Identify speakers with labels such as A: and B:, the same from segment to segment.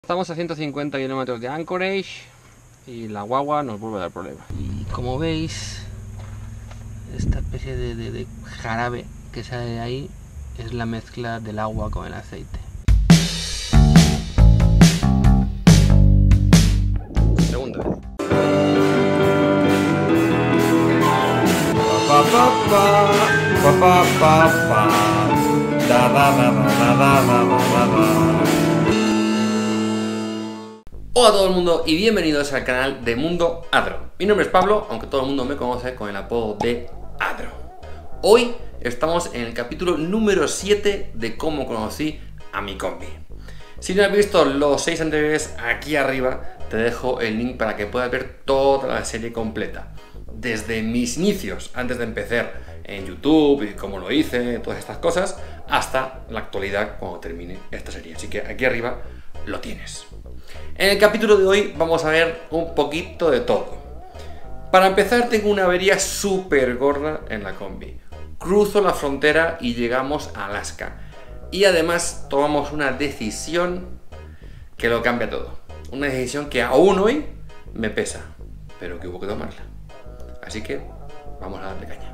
A: Estamos a 150 kilómetros de Anchorage y la guagua nos vuelve a dar problemas. Y como veis, esta especie de jarabe que sale de ahí es la mezcla del agua con el aceite. Segunda vez. Hola a todo el mundo y bienvenidos al canal de Mundo Adro. Mi nombre es Pablo, aunque todo el mundo me conoce con el apodo de Adro. Hoy estamos en el capítulo número 7 de cómo conocí a mi combi. Si no has visto los 6 anteriores, aquí arriba te dejo el link para que puedas ver toda la serie completa. Desde mis inicios, antes de empezar en YouTube y cómo lo hice, todas estas cosas, hasta la actualidad cuando termine esta serie. Así que aquí arriba lo tienes. En el capítulo de hoy vamos a ver un poquito de todo. Para empezar, tengo una avería súper gorda en la combi. Cruzo la frontera y llegamos a Alaska. Y además tomamos una decisión que lo cambia todo. Una decisión que aún hoy me pesa, pero que hubo que tomarla. Así que vamos a darle caña.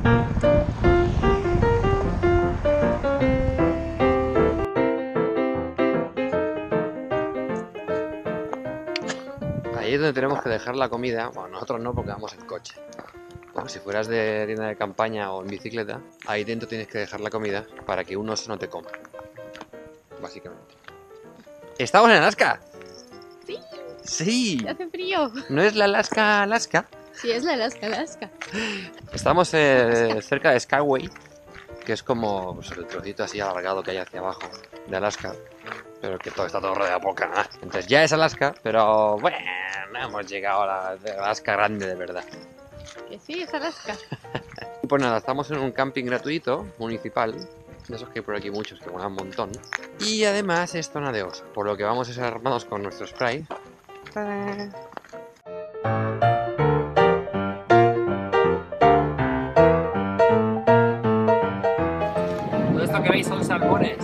A: Ahí es donde tenemos que dejar la comida. Bueno, nosotros no, porque vamos en coche. Como si fueras de tienda de campaña o en bicicleta, ahí dentro tienes que dejar la comida para que un oso no te coma. Básicamente. ¿Estamos en Alaska?
B: Sí.
A: Sí.
B: Hace frío.
A: ¿No es la Alaska?
B: Sí, es la Alaska.
A: Estamos cerca de Skyway, que es como pues, el trocito así alargado que hay hacia abajo de Alaska, pero que todo está todo rodeado por Canadá. Entonces ya es Alaska, pero bueno, hemos llegado a la Alaska grande de verdad.
B: Que sí, es Alaska.
A: Pues nada, estamos en un camping gratuito, municipal, de esos que hay por aquí muchos, que molan un montón. Y además es zona de oso, por lo que vamos a ser armados con nuestro spray. Todo esto que veis son salmones.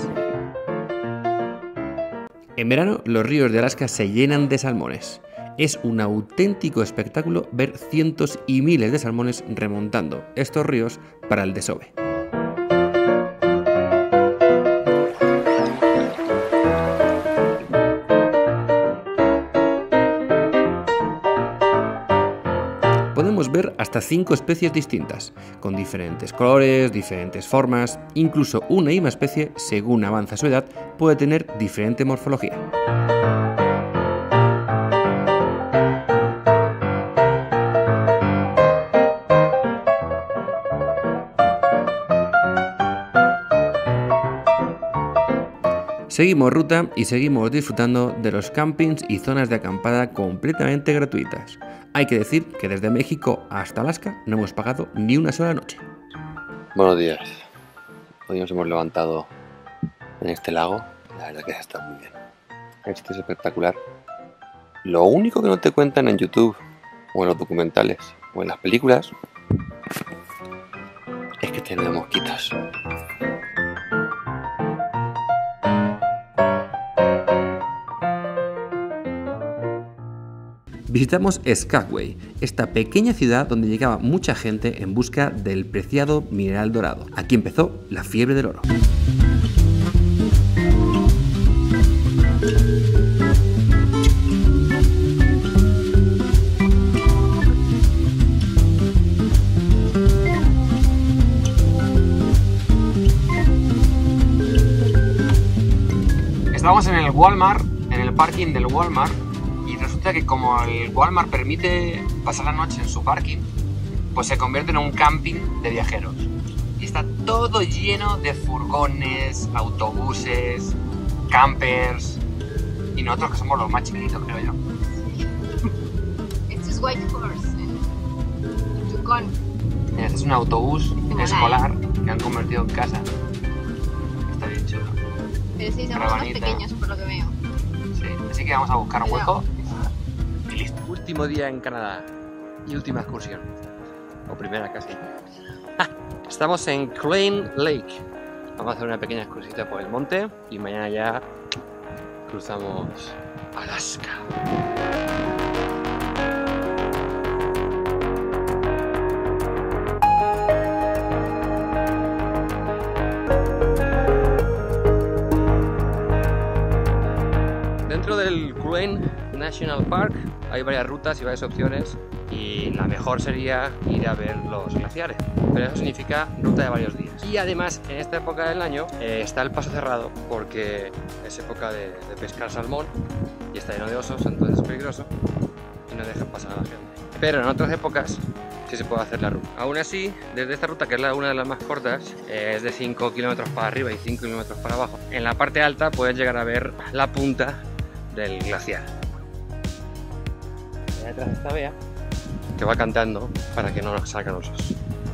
A: En verano, los ríos de Alaska se llenan de salmones. Es un auténtico espectáculo ver cientos y miles de salmones remontando estos ríos para el desove. Podemos ver hasta 5 especies distintas, con diferentes colores, diferentes formas, incluso una misma especie, según avanza su edad, puede tener diferente morfología. Seguimos ruta y seguimos disfrutando de los campings y zonas de acampada completamente gratuitas. Hay que decir que desde México hasta Alaska no hemos pagado ni una sola noche. Buenos días. Hoy nos hemos levantado en este lago. La verdad que está muy bien. Este es espectacular. Lo único que no te cuentan en YouTube o en los documentales o en las películas es que tiene mosquitos. Visitamos Skagway, esta pequeña ciudad donde llegaba mucha gente en busca del preciado mineral dorado. Aquí empezó la fiebre del oro. Estamos en el Walmart, en el parking del Walmart. Y resulta que como el Walmart permite pasar la noche en su parking, pues se convierte en un camping de viajeros. Y está todo lleno de furgones, autobuses, campers. Y nosotros que somos los más chiquititos, creo yo.
B: Este es White Horse, en Yukon.
A: Mira, este es un autobús escolar que han convertido en casa. Está bien chulo.
B: Pero sí, son más pequeños por lo que veo.
A: Sí, así que vamos a buscar un hueco. Y listo. Último día en Canadá y última excursión. O primera casi. Estamos en Crane Lake. Vamos a hacer una pequeña excursita por el monte y mañana ya cruzamos Alaska. Dentro del Kruger National Park hay varias rutas y varias opciones, y la mejor sería ir a ver los glaciares, pero eso significa ruta de varios días. Y además en esta época del año está el paso cerrado porque es época de pescar salmón y está lleno de osos, entonces es peligroso y no dejan pasar a la gente. Pero en otras épocas sí se puede hacer la ruta. Aún así, desde esta ruta, que es una de las más cortas, es de 5 kilómetros para arriba y 5 kilómetros para abajo, en la parte alta puedes llegar a ver la punta del glaciar. Allá detrás está Bea, que va cantando para que no nos salgan osos.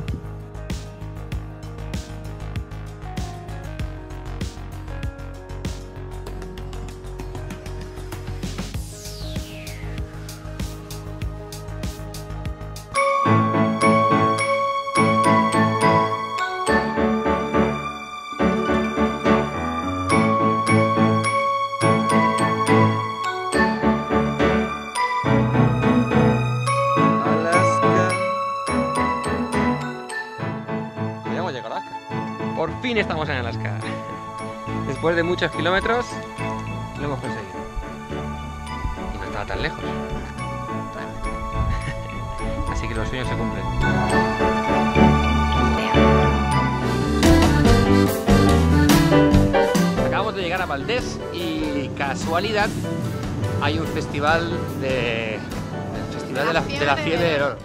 A: Por fin estamos en Alaska. Después de muchos kilómetros lo hemos conseguido. Y no estaba tan lejos. Así que los sueños se cumplen. Acabamos de llegar a Valdés y casualidad hay un festival de la fiebre del oro.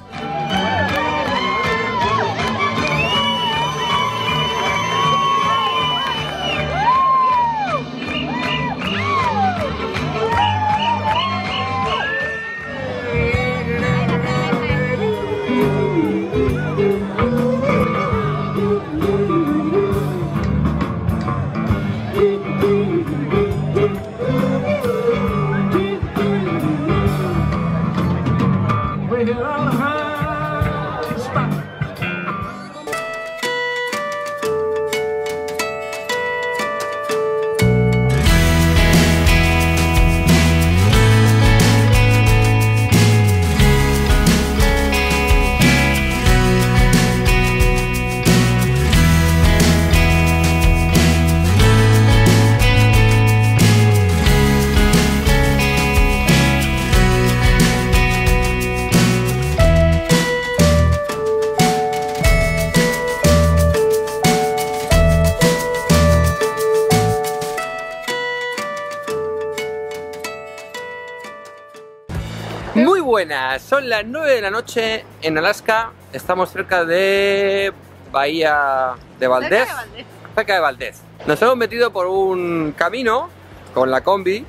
A: Muy buenas, son las 9 de la noche en Alaska. Estamos cerca de Bahía de Valdés. Cerca de Valdés. Nos hemos metido por un camino con la combi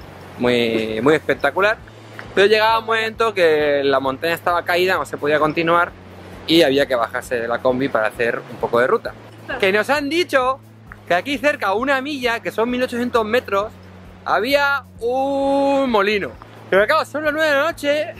A: muy espectacular, pero llegaba un momento que la montaña estaba caída, no se podía continuar y había que bajarse de la combi para hacer un poco de ruta. Que nos han dicho que aquí cerca, a una milla, que son 1800 metros, había un molino. Pero claro, son las 9 de la noche.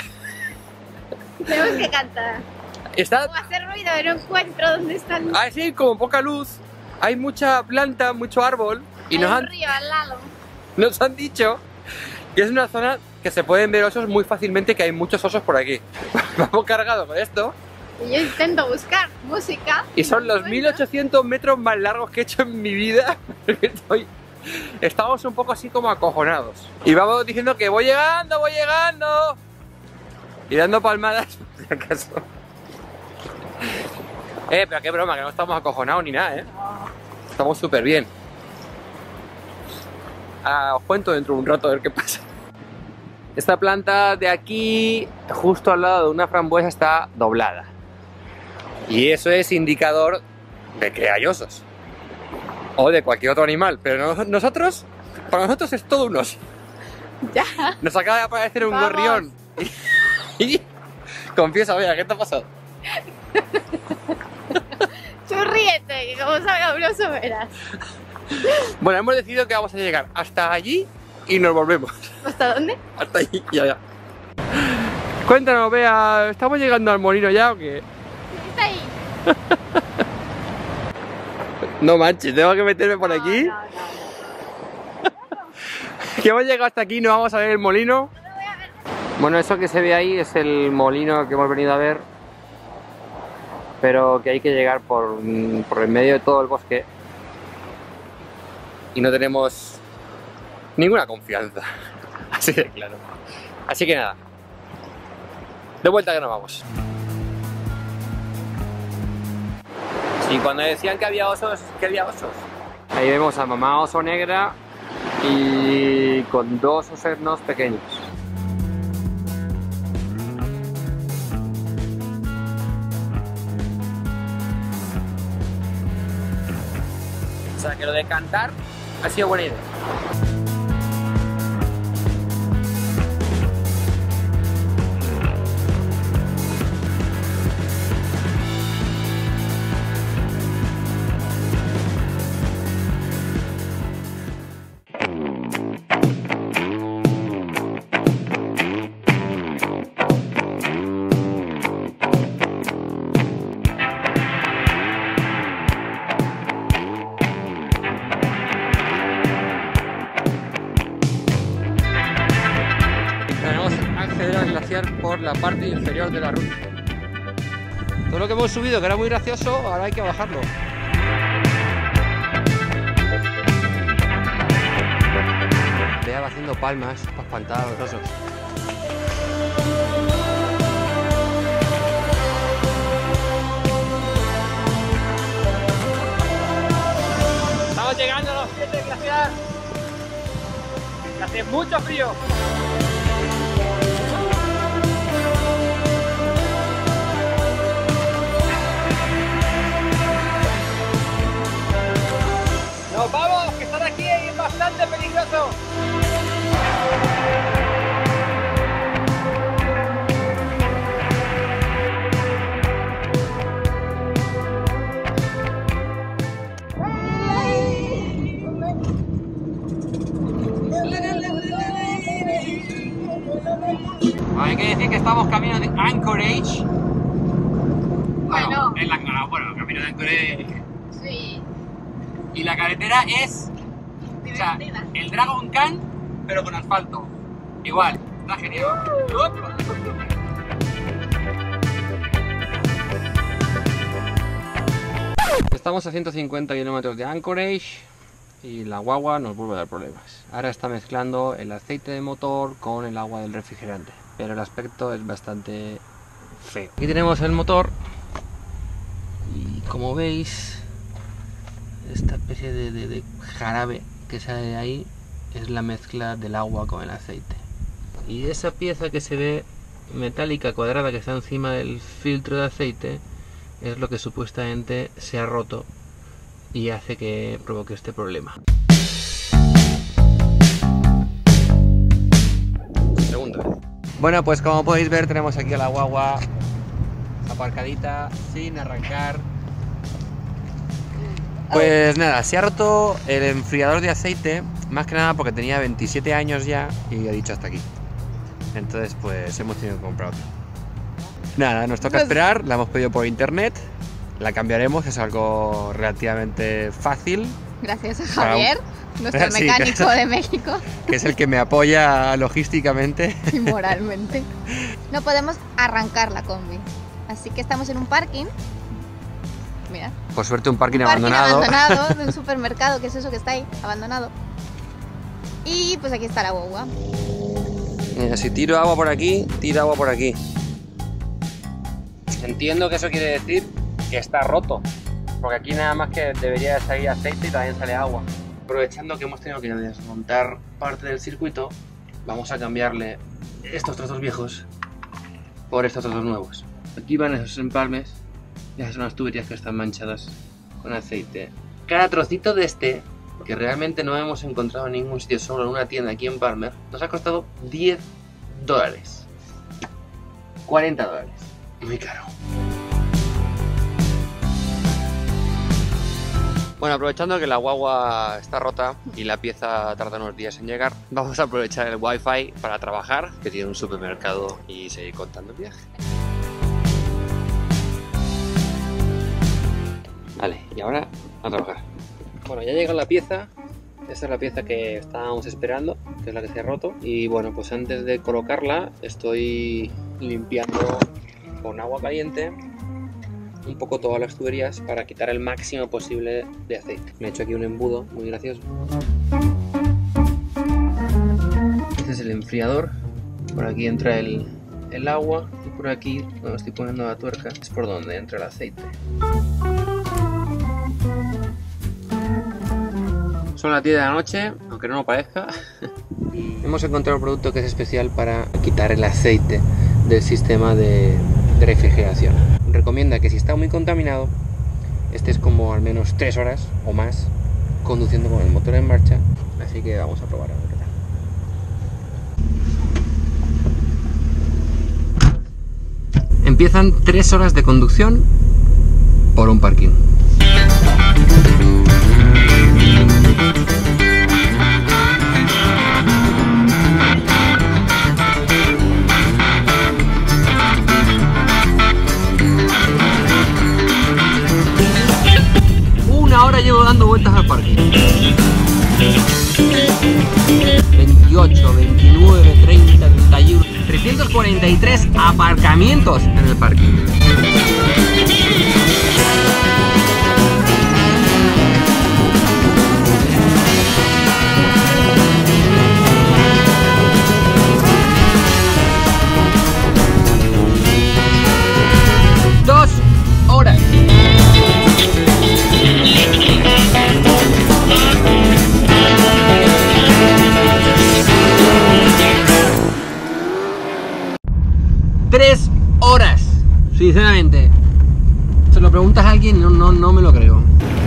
B: Tenemos que cantar.
A: Está...
B: Como hacer ruido, no encuentro dónde están.
A: Así como poca luz. Hay mucha planta, mucho árbol. Y
B: hay un río al lado.
A: Nos han dicho que es una zona que se pueden ver osos muy fácilmente, que hay muchos osos por aquí. Vamos cargados con esto.
B: Y yo intento buscar música.
A: Y son los 1800 metros más largos que he hecho en mi vida. Estamos un poco así como acojonados. Y vamos diciendo que voy llegando, voy llegando. Y dando palmadas, por si acaso. Pero qué broma, que no estamos acojonados ni nada, Estamos súper bien. Os cuento dentro de un rato a ver qué pasa. Esta planta de aquí, justo al lado de una frambuesa, está doblada. Y eso es indicador de que hay osos. O de cualquier otro animal, pero nosotros, para nosotros es todo un oso.
B: Ya.
A: Nos acaba de aparecer un gorrión. Y confiesa, vea, ¿qué te ha pasado?
B: Tú ríete, que como salga un oso verás.
A: Bueno, hemos decidido que vamos a llegar hasta allí y nos volvemos.
B: ¿Hasta dónde?
A: Hasta allí y allá. Cuéntanos, Bea, ¿estamos llegando al molino ya o qué?
B: Está ahí.
A: No manches, tengo que meterme por aquí.
B: No.
A: Que hemos llegado hasta aquí, no vamos a ver el molino. Bueno, eso que se ve ahí es el molino que hemos venido a ver, pero que hay que llegar por el medio de todo el bosque y no tenemos ninguna confianza, así de claro. Así que nada, de vuelta que nos vamos. Y cuando decían que había osos, que había osos. Ahí vemos a mamá oso negra y con dos osernos pequeños. O sea que lo de cantar ha sido buena idea. Por la parte inferior de la ruta. Todo lo que hemos subido, que era muy gracioso, ahora hay que bajarlo. Vea, va haciendo palmas para espantar a los osos. Estamos llegando a los pies del glaciar. Hace mucho frío. ¡Nos vamos! ¡Que estar aquí es bastante peligroso! Hay que decir que estamos camino de Anchorage.
B: Bueno.
A: Camino de Anchorage.
B: Sí.
A: Y la carretera es, o sea, el Dragon Khan, pero con asfalto. Igual, está genial. Estamos a 150 kilómetros de Anchorage y la guagua nos vuelve a dar problemas. Ahora está mezclando el aceite de motor con el agua del refrigerante, pero el aspecto es bastante feo. Aquí tenemos el motor y como veis, esta especie de jarabe que sale de ahí es la mezcla del agua con el aceite. Y esa pieza que se ve metálica cuadrada que está encima del filtro de aceite es lo que supuestamente se ha roto y hace que provoque este problema. Segunda vez. Bueno, pues como podéis ver tenemos aquí a la guagua aparcadita sin arrancar. Pues nada, se ha roto el enfriador de aceite, más que nada porque tenía 27 años ya y ha dicho hasta aquí. Entonces pues hemos tenido que comprar otro. Nada, nos toca esperar, la hemos pedido por internet, la cambiaremos, es algo relativamente fácil.
B: Gracias a Javier, nuestro mecánico de México.
A: Que es el que me apoya logísticamente.
B: Y moralmente. No podemos arrancar la combi, así que estamos en un parking. Mira.
A: Por suerte un parking abandonado.
B: De un supermercado, que es eso que está ahí, abandonado. Y pues aquí está la guagua.
A: Mira, si tiro agua por aquí, tiro agua por aquí. Entiendo que eso quiere decir que está roto, porque aquí nada más que debería salir aceite y también sale agua. Aprovechando que hemos tenido que desmontar parte del circuito, vamos a cambiarle estos trozos viejos por estos trozos nuevos. Aquí van esos empalmes. Esas son las tuberías que están manchadas con aceite. Cada trocito de este, que realmente no hemos encontrado en ningún sitio, solo en una tienda aquí en Palmer, nos ha costado $10. $40. Muy caro. Bueno, aprovechando que la guagua está rota y la pieza tarda unos días en llegar, vamos a aprovechar el wifi para trabajar, que tiene un supermercado, y seguir contando el viaje. Vale, y ahora a trabajar. Bueno, ya llega la pieza Esta es la pieza que estábamos esperando, que es la que se ha roto. Y bueno, pues antes de colocarla estoy limpiando con agua caliente un poco todas las tuberías para quitar el máximo posible de aceite. Me he hecho aquí un embudo muy gracioso. Este es el enfriador. Por aquí entra el agua y por aquí, donde estoy poniendo la tuerca, es por donde entra el aceite. Son las 10 de la noche, aunque no lo parezca. Hemos encontrado un producto que es especial para quitar el aceite del sistema de refrigeración. Recomienda que si está muy contaminado, estés como al menos 3 horas o más conduciendo con el motor en marcha. Así que vamos a probar a ver qué tal. Empiezan 3 horas de conducción por un parking. Ahora llevo dando vueltas al parking. 28, 29, 30, 31, 343 aparcamientos en el parking. Sinceramente, se lo preguntas a alguien y no me lo creo.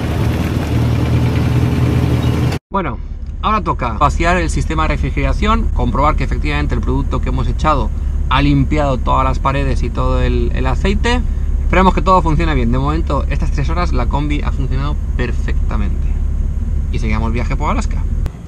A: Bueno, ahora toca vaciar el sistema de refrigeración, comprobar que efectivamente el producto que hemos echado ha limpiado todas las paredes y todo el aceite. Esperemos que todo funcione bien. De momento, estas 3 horas la combi ha funcionado perfectamente. Y seguimos el viaje por Alaska.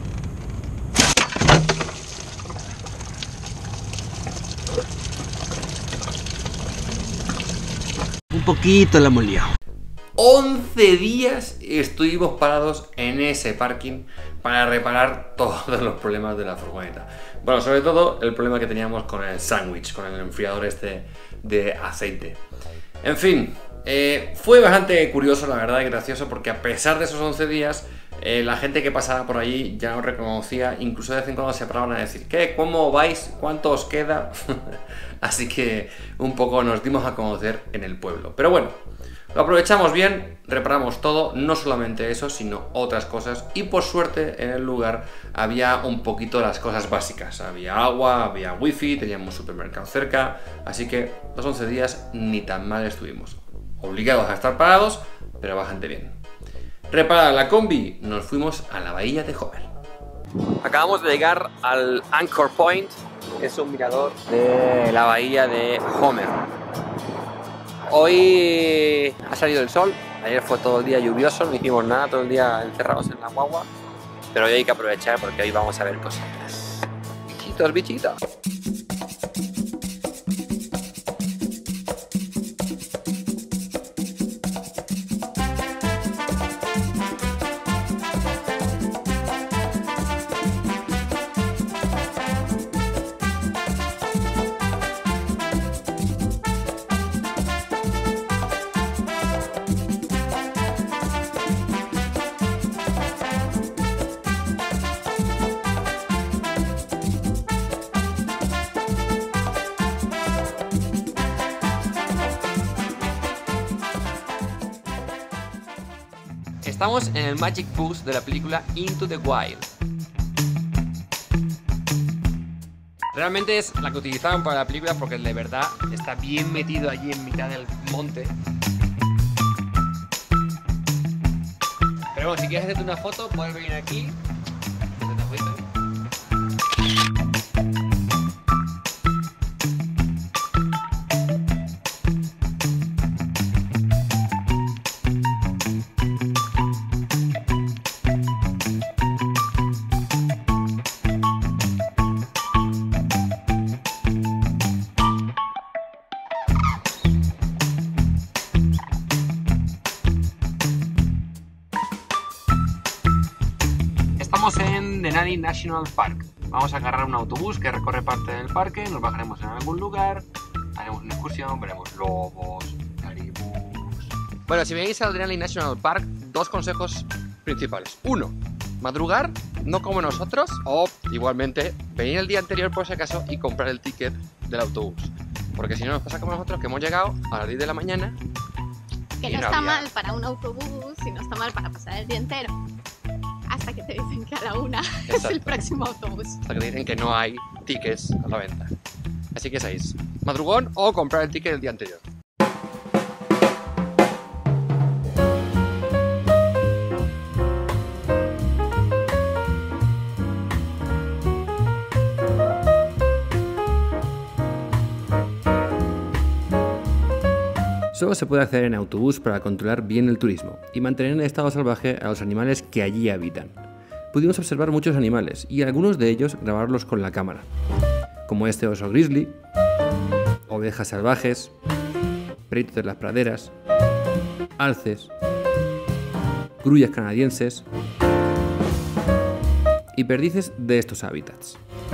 A: Un poquito la hemos liado. 11 días estuvimos parados en ese parking para reparar todos los problemas de la furgoneta. Bueno, sobre todo el problema que teníamos con el sándwich, con el enfriador este de aceite. En fin, fue bastante curioso, la verdad, y gracioso, porque a pesar de esos 11 días, la gente que pasaba por allí ya nos reconocía, incluso de vez en cuando se paraban a decir: ¿qué? ¿Cómo vais? ¿Cuánto os queda? Así que un poco nos dimos a conocer en el pueblo. Pero bueno, lo aprovechamos bien, reparamos todo, no solamente eso, sino otras cosas. Y por suerte en el lugar había un poquito las cosas básicas. Había agua, había wifi, teníamos un supermercado cerca. Así que los 11 días ni tan mal estuvimos. Obligados a estar parados, pero bastante bien. Reparada la combi, nos fuimos a la bahía de Homer. Acabamos de llegar al Anchor Point, que es un mirador de la bahía de Homer. Hoy ha salido el sol, ayer fue todo el día lluvioso, no hicimos nada, todo el día encerrados en la guagua, pero hoy hay que aprovechar porque hoy vamos a ver cositas. Bichitos, bichitos. Estamos en el Magic Bus de la película Into the Wild. Realmente es la que utilizaron para la película porque de verdad está bien metido allí en mitad del monte. Pero bueno, si quieres hacerte una foto, puedes venir aquí. Estamos en Denali National Park. Vamos a agarrar un autobús que recorre parte del parque, nos bajaremos en algún lugar, haremos una excursión, veremos lobos, caribús. Bueno, si venís al Denali National Park, dos consejos principales. Uno, madrugar, no como nosotros, o igualmente venir el día anterior por si acaso y comprar el ticket del autobús. Porque si no nos pasa como nosotros, que hemos llegado a las 10 de la mañana.
B: Que no está mal para un autobús y no está mal para pasar el día entero. Hasta que te dicen que a la 1 es el próximo autobús.
A: Hasta que te dicen que no hay tickets a la venta. Así que sabéis, madrugón o comprar el ticket el día anterior. Solo se puede acceder en autobús para controlar bien el turismo y mantener en estado salvaje a los animales que allí habitan. Pudimos observar muchos animales y algunos de ellos grabarlos con la cámara, como este oso grizzly, ovejas salvajes, peritos de las praderas, alces, grullas canadienses y perdices de estos hábitats.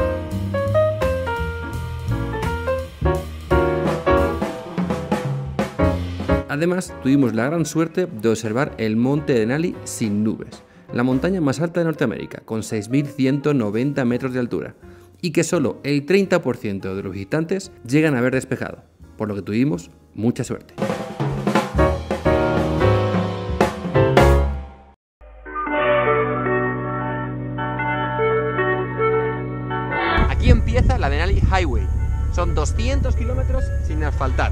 A: Además, tuvimos la gran suerte de observar el monte Denali sin nubes, la montaña más alta de Norteamérica, con 6.190 metros de altura, y que solo el 30% de los visitantes llegan a ver despejado, por lo que tuvimos mucha suerte. Aquí empieza la Denali Highway, son 200 kilómetros sin asfaltar.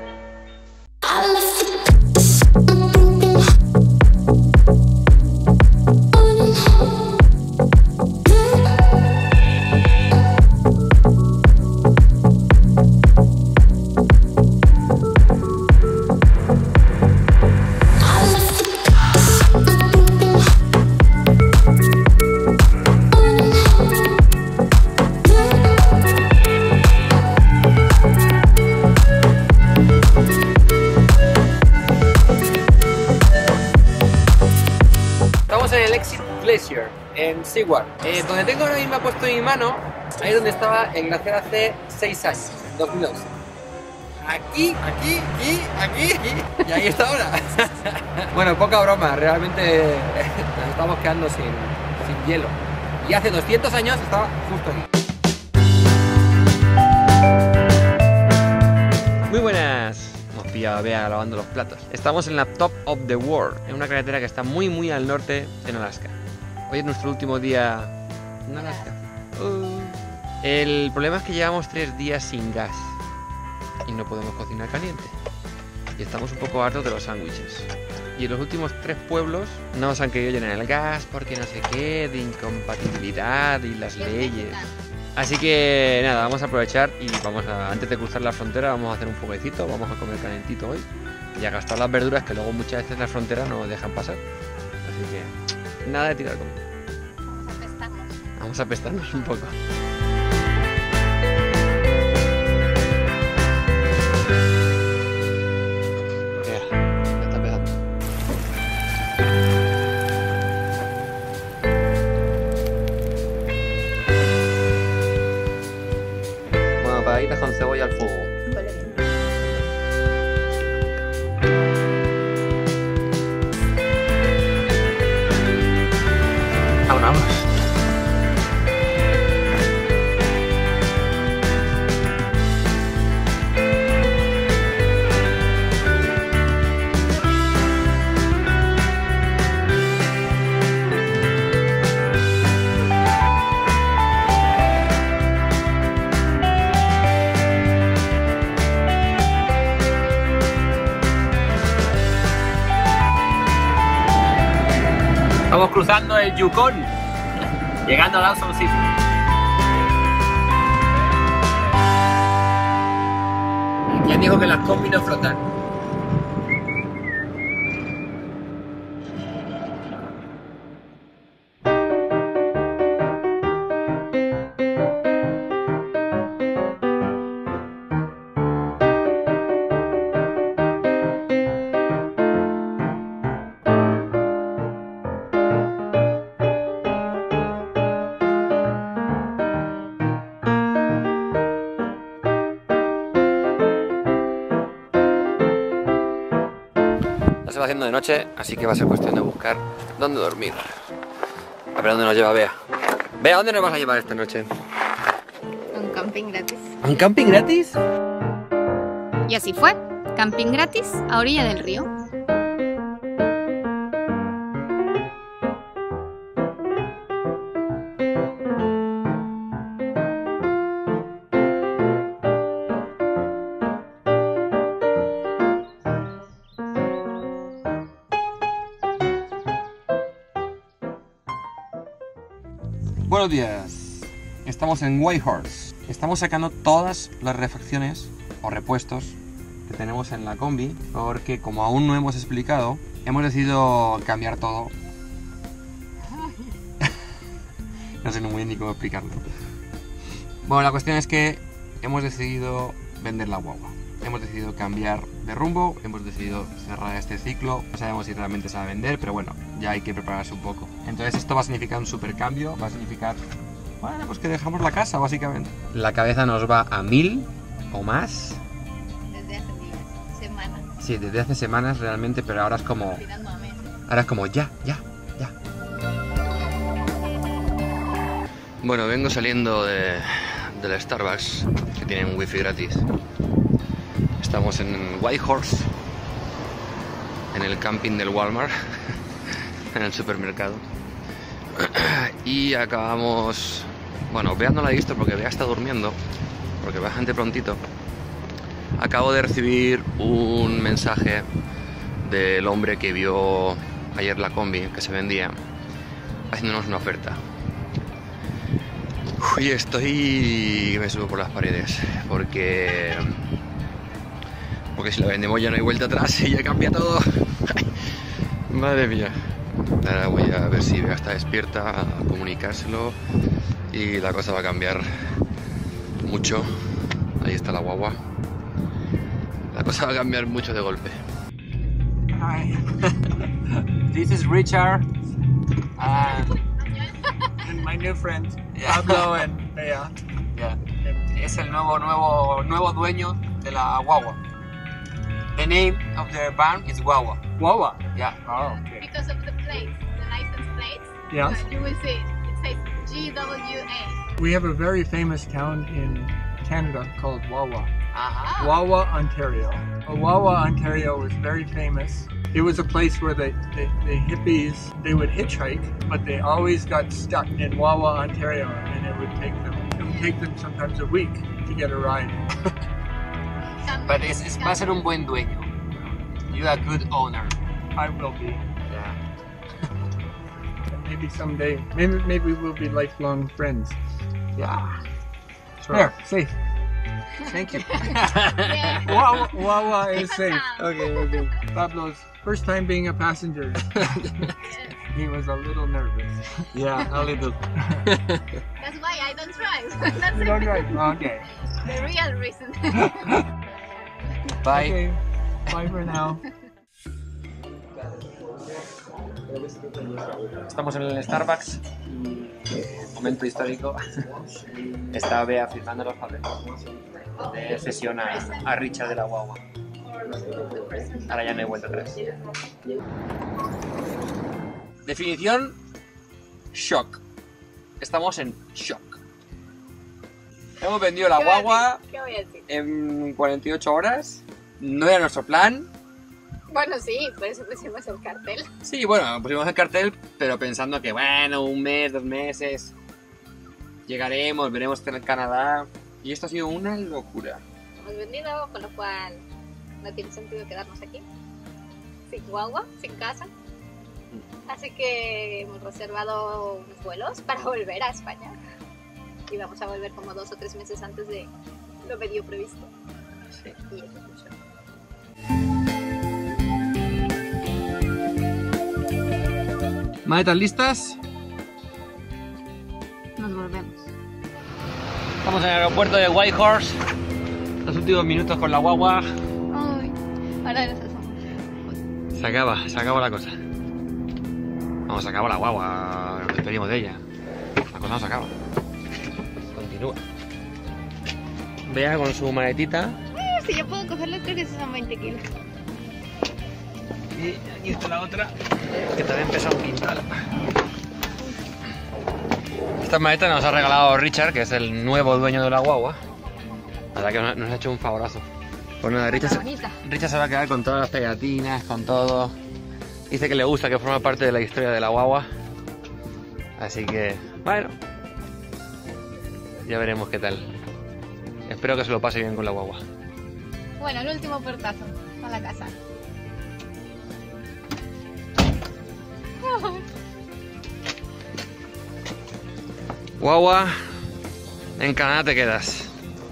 A: Estamos en el Exit Glacier, en Seward. Donde tengo ahora mismo puesto mi mano, ahí es donde estaba el glaciar hace 6 años, 2011. Aquí, y ahí está ahora. Bueno, poca broma, realmente nos estamos quedando sin hielo. Y hace 200 años estaba justo aquí. Muy buenas. Hemos pillado a Bea lavando los platos. Estamos en la Top of the World, en una carretera que está muy al norte en Alaska. Hoy es nuestro último día en Alaska. El problema es que llevamos 3 días sin gas y no podemos cocinar caliente. Y estamos un poco hartos de los sándwiches. Y en los últimos 3 pueblos no nos han querido llenar el gas porque no sé qué, de incompatibilidad y las leyes. Así que nada, vamos a aprovechar y antes de cruzar la frontera vamos a hacer un fueguecito, vamos a comer calentito hoy y a gastar las verduras que luego muchas veces en la frontera no dejan pasar. Así que nada de tirar comida.
B: Vamos a apestarnos.
A: Vamos a apestarnos un poco. Ya está pegando. Bueno, pagaditas con cebolla al fuego.
B: Huele bien.
A: Vámonos. Estamos cruzando el Yukon, llegando a Dawson City. ¿Quién dijo que las combis no flotan? se va haciendo de noche, así que va a ser cuestión de buscar dónde dormir. A ver dónde nos lleva Bea. Bea, ¿dónde nos vas a llevar esta noche?
B: A un camping gratis.
A: ¿A un camping gratis?
B: Y así fue. Camping gratis a orilla del río.
A: Buenos días, estamos en Whitehorse. Estamos sacando todas las refacciones o repuestos que tenemos en la combi, porque como aún no hemos explicado, hemos decidido cambiar todo. No sé muy bien ni cómo explicarlo. Bueno, la cuestión es que hemos decidido vender la guagua. Hemos decidido cambiar de rumbo, hemos decidido cerrar este ciclo. No sabemos si realmente se va a vender, pero bueno, ya hay que prepararse un poco. Entonces esto va a significar un super cambio, va a significar, bueno, pues que dejamos la casa básicamente. La cabeza nos va a 1000 o más.
B: Desde hace días, semanas.
A: Sí, desde hace semanas realmente, pero ahora es como...
B: Tirando a meses.
A: Ahora es como ya. Bueno, vengo saliendo del Starbucks, que tienen wifi gratis. Estamos en Whitehorse, en el camping del Walmart, en el supermercado. Y acabamos... Bueno, Bea no la he visto porque Bea está durmiendo, porque va gente prontito. Acabo de recibir un mensaje del hombre que vio ayer la combi que se vendía, haciéndonos una oferta. Y estoy... me subo por las paredes, porque si la vendemos ya no hay vuelta atrás y ya cambia todo. Madre mía. Ahora voy a ver si Bea está despierta, a comunicárselo y la cosa va a cambiar mucho. Ahí está la guagua. La cosa va a cambiar mucho de golpe.
C: Hi. This is Richard and my new friend Pablo and Bea. Yeah. Es el nuevo dueño de la guagua. The name of the barn is Guagua.
D: Guagua?
C: Yeah.
D: Oh, okay.
B: Because of the plates, the license plates.
D: Yes.
B: You will see it says GWA.
D: We have a very famous town in Canada called Wawa.
C: Uh-huh.
D: Wawa, Ontario. Wawa, Ontario was very famous. It was a place where the hippies, they would hitchhike, but they always got stuck in Wawa, Ontario, and it would take them sometimes a week to get a ride.
C: But va a ser un buen dueño. You're a good owner.
D: I will be.
C: Yeah.
D: Maybe someday, maybe we'll be lifelong friends.
C: Yeah.
D: Sure. There, safe.
C: Thank you.
B: Yeah.
D: Wawa is safe.
C: Okay.
D: Pablo's first time being a passenger. He was a little nervous.
C: Yeah, a little.
B: That's why I don't drive. That's
D: You don't drive? Okay.
B: the real reason.
C: Bye.
D: Okay. Bye for now.
A: Estamos en el Starbucks. Momento histórico. Está Bea firmando los papeles de cesión a Richard de la guagua. Ahora ya no hay vuelta atrás. Definición: shock. Estamos en shock. Hemos vendido la guagua
B: ¿Qué voy a decir?
A: en 48 horas. No era nuestro plan.
B: Bueno, sí, por eso pusimos el cartel.
A: Sí, bueno, pusimos el cartel, pero pensando que, bueno, 1 mes, 2 meses, llegaremos, veremos en Canadá. Y esto ha sido una locura.
B: Hemos vendido, con lo cual no tiene sentido quedarnos aquí. Sin guagua, sin casa. Así que hemos reservado unos vuelos para volver a España. Y vamos a volver como 2 o 3 meses antes de lo medio previsto.
A: Sí.
B: Y eso es mucho.
A: ¿Maletas listas?
B: Nos volvemos.
A: Estamos en el aeropuerto de Whitehorse. Los últimos minutos con la guagua.
B: Ay, ahora nos hacemos.
A: Se acaba la cosa. Vamos, se acabó la guagua. Nos despedimos de ella. La cosa no se acaba. Continúa. Vea con su maletita.
B: Si yo puedo cogerlo, creo que son 20 kilos.
C: Y aquí está la otra, que también pesa un quintal. Esta maleta nos ha regalado Richard, que es el nuevo dueño de la guagua. La verdad que nos ha hecho un favorazo. Pues nada, Richard se va a quedar con todas las pegatinas, con todo. Dice que le gusta, que forma parte de la historia de la guagua. Así que, bueno, ya veremos qué tal. Espero que se lo pase bien con la guagua.
B: Bueno, el último portazo a la casa.
C: Guagua, en Canadá te quedas.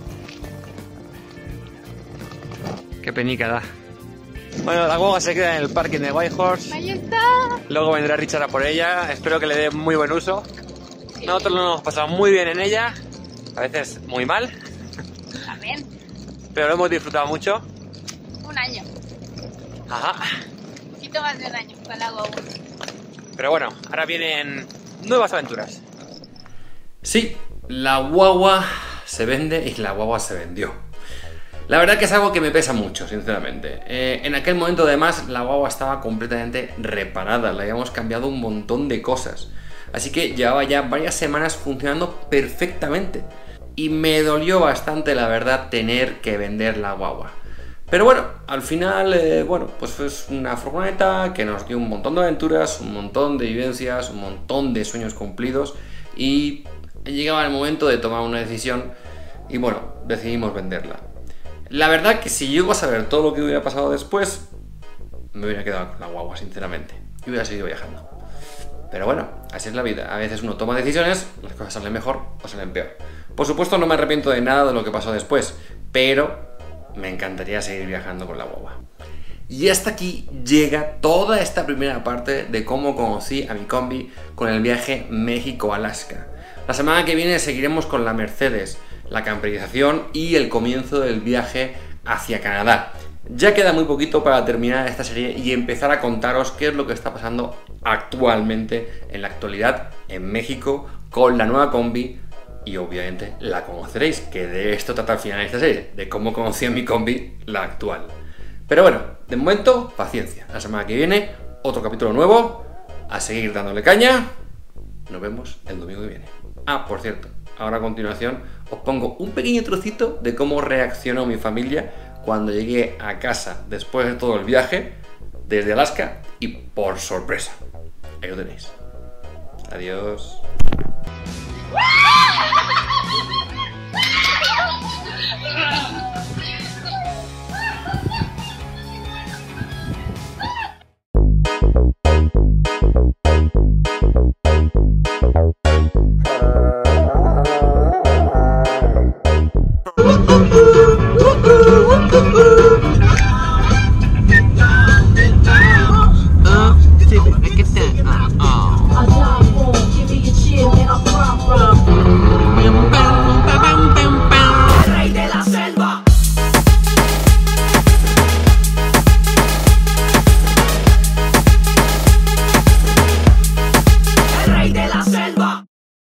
C: Qué penica da. Bueno, la guagua se queda en el parking de Whitehorse.
B: ¡Ahí está!
C: Luego vendrá Richard a por ella. Espero que le dé muy buen uso. Nosotros lo hemos pasado muy bien en ella. A veces muy mal.
B: También.
C: Pero lo hemos disfrutado mucho.
B: Un año.
C: Ajá.
B: Un poquito más de un año con la guagua.
C: Pero bueno, ahora vienen nuevas aventuras.
A: Sí, la guagua se vende y la guagua se vendió. La verdad que es algo que me pesa mucho, sinceramente. En aquel momento, además, la guagua estaba completamente reparada. Le habíamos cambiado un montón de cosas. Así que llevaba ya varias semanas funcionando perfectamente. Y me dolió bastante, la verdad, tener que vender la guagua. Pero bueno, al final, pues es una furgoneta que nos dio un montón de aventuras, un montón de vivencias, un montón de sueños cumplidos. Y llegaba el momento de tomar una decisión y bueno, decidimos venderla. La verdad que si llego a saber todo lo que hubiera pasado después, me hubiera quedado con la guagua, sinceramente, y hubiera seguido viajando. Pero bueno, así es la vida. A veces uno toma decisiones, las cosas salen mejor o salen peor. Por supuesto no me arrepiento de nada de lo que pasó después, pero me encantaría seguir viajando con la guagua. Y hasta aquí llega toda esta primera parte de cómo conocí a mi combi con el viaje México-Alaska. La semana que viene seguiremos con la Mercedes, la camperización y el comienzo del viaje hacia Canadá. Ya queda muy poquito para terminar esta serie y empezar a contaros qué es lo que está pasando actualmente, en la actualidad, en México, con la nueva combi. Y obviamente la conoceréis, que de esto trata al final de esta serie, de cómo conocí a mi combi, la actual. Pero bueno, de momento, paciencia. La semana que viene, otro capítulo nuevo, a seguir dándole caña. Nos vemos el domingo que viene. Ah, por cierto, ahora a continuación os pongo un pequeño trocito de cómo reaccionó mi familia cuando llegué a casa después de todo el viaje desde Alaska y por sorpresa. Ahí lo tenéis. Adiós.